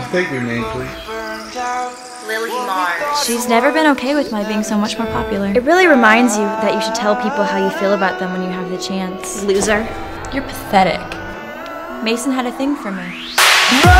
State your name, please. Limor. She's never been okay with my being so much more popular. It really reminds you that you should tell people how you feel about them when you have the chance. Loser. You're pathetic. Mason had a thing for me.